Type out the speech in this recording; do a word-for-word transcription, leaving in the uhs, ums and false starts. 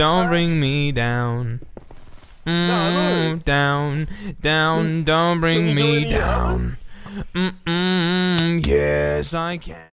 don't bring me down. Mm, down, down, don't bring me down. Mm-mm, yes, I can.